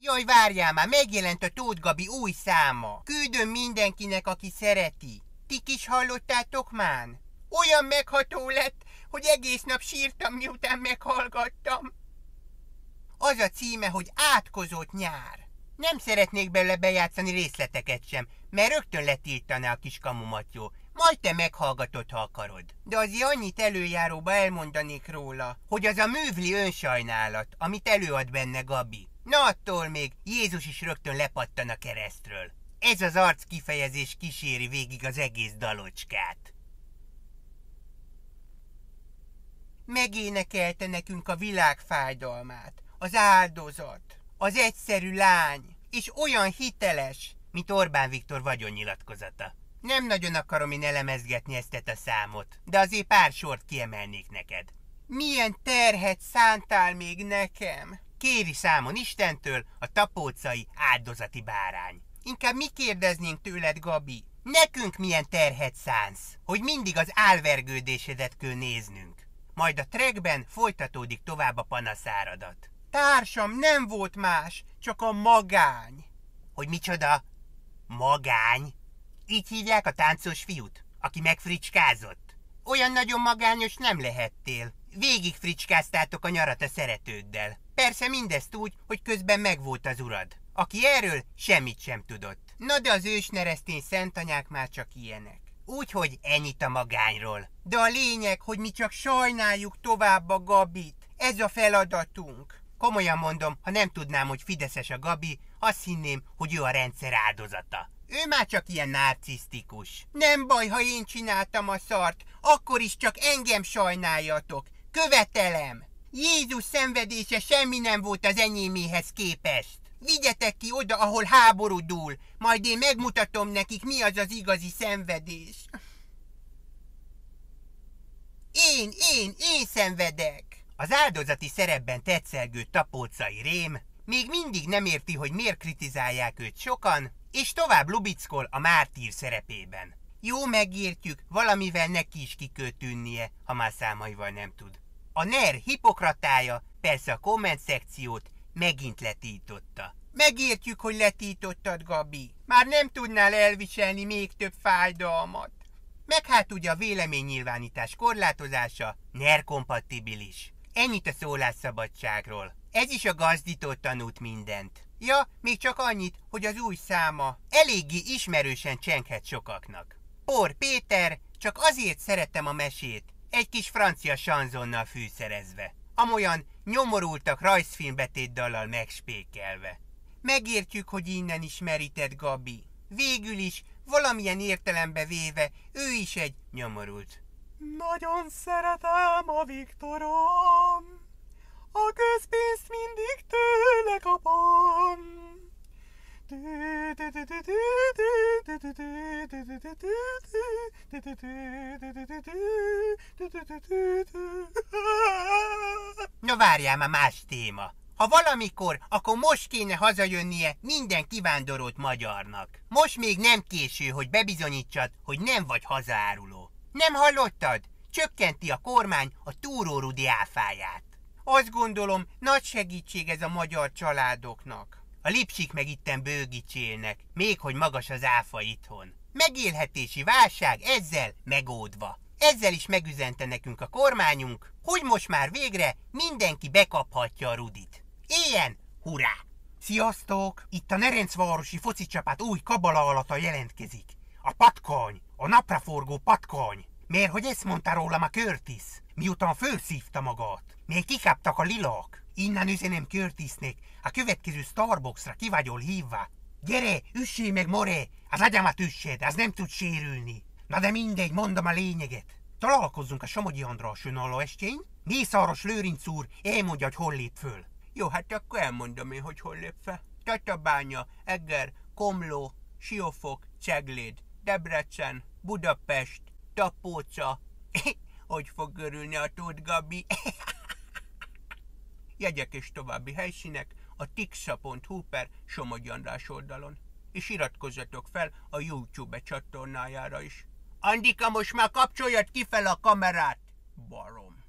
Jaj, várjál már, megjelent a Tóth Gabi új száma. Küldöm mindenkinek, aki szereti. Ti is hallottátok már? Olyan megható lett, hogy egész nap sírtam, miután meghallgattam. Az a címe, hogy Átkozott nyár. Nem szeretnék belőle bejátszani részleteket sem, mert rögtön letiltaná a kis kamumatyó. Majd te meghallgatod, ha akarod. De azért annyit előjáróba elmondanék róla, hogy az a művli önsajnálat, amit előad benne Gabi. Na attól még Jézus is rögtön lepattan a keresztről. Ez az arckifejezés kíséri végig az egész dalocskát. Megénekelte nekünk a világ fájdalmát, az áldozat, az egyszerű lány, és olyan hiteles, mint Orbán Viktor vagyonnyilatkozata. Nem nagyon akarom én elemezgetni ezt a számot, de azért pár sort kiemelnék neked. Milyen terhet szántál még nekem? Kéri számon Istentől a tapócai áldozati bárány. Inkább mi kérdeznénk tőled, Gabi? Nekünk milyen terhet szánsz, hogy mindig az álvergődésedet kell néznünk? Majd a trackben folytatódik tovább a panaszáradat. Társam, nem volt más, csak a magány. Hogy micsoda? Magány? Így hívják a táncos fiút, aki megfricskázott? Olyan nagyon magányos nem lehettél. Végig fricskáztátok a nyarat a szeretőddel. Persze mindezt úgy, hogy közben megvolt az urad, aki erről semmit sem tudott. Na de az ősneresztény szentanyák már csak ilyenek. Úgyhogy ennyit a magányról. De a lényeg, hogy mi csak sajnáljuk tovább a Gabit. Ez a feladatunk. Komolyan mondom, ha nem tudnám, hogy fideszes a Gabi, azt hinném, hogy ő a rendszer áldozata. Ő már csak ilyen narcisztikus. Nem baj, ha én csináltam a szart, akkor is csak engem sajnáljatok. Követelem! Jézus szenvedése semmi nem volt az enyéméhez képest. Vigyetek ki oda, ahol háború dúl, majd én megmutatom nekik, mi az az igazi szenvedés. Én szenvedek! Az áldozati szerepben tetszelgő tapócai rém még mindig nem érti, hogy miért kritizálják őt sokan, és tovább lubickol a mártír szerepében. Jó, megértjük, valamivel neki is ki kell tűnnie, ha már számaival nem tud. A NER hipokratája persze a komment szekciót megint letiltotta. Megértjük, hogy letiltottad, Gabi. Már nem tudnál elviselni még több fájdalmat. Meg hát ugye a véleménynyilvánítás korlátozása NER-kompatibilis. Ennyit a szólásszabadságról. Ez is a gazdítól tanult mindent. Ja, még csak annyit, hogy az új száma eléggé ismerősen csenghet sokaknak. Por Péter, csak azért szeretem a mesét, egy kis francia sanzonnal fűszerezve. Amolyan nyomorultak rajzfilmbetétdallal megspékelve. Megértjük, hogy innen is meríted, Gabi. Végül is, valamilyen értelembe véve, ő is egy nyomorult. Nagyon szeretem a Viktorom, a közpénzt mindig tőle kapom. Na várjál, már más téma. Ha valamikor, akkor most kéne hazajönnie minden kivándorolt magyarnak. Most még nem késő, hogy bebizonyítsad, hogy nem vagy hazaáruló. Nem hallottad? Csökkenti a kormány a túrórudi áfáját. Azt gondolom, nagy segítség ez a magyar családoknak. A lipsik meg itten bőgicsélnek, még hogy magas az áfa itthon. Megélhetési válság ezzel megoldva. Ezzel is megüzente nekünk a kormányunk, hogy most már végre mindenki bekaphatja a rudit. Éljen, hurrá! Sziasztok! Itt a Nerencvárosi focicsapát új kabala alata jelentkezik. A patkony! A napraforgó patkony! Miért, hogy ezt mondta rólam a Curtis? Miután felszívta magát. Még kikaptak a lilak. Innen üzenem Curtisnek, a következő Starbucksra ki vagyol hívva. Gyere, üssé meg, more! Az agyamat üssed, az nem tud sérülni. Na de mindegy, mondom a lényeget. Találkozzunk a Somogyi András önálló estjén. Mészáros Lőrinc úr elmondja, hogy hol lép föl. Jó, hát akkor elmondom én, hogy hol lép fel. Tatabánya, Eger, Komló, Siófok, Cegléd, Debrecen, Budapest, Tapóca. Hogy fog örülni a Tóth Gabi? Jegyek és további helyszínek a tixa.hu/Somogyi András oldalon. És iratkozzatok fel a YouTube csatornájára is. Andika, most már kapcsoljad ki fel a kamerát, barom!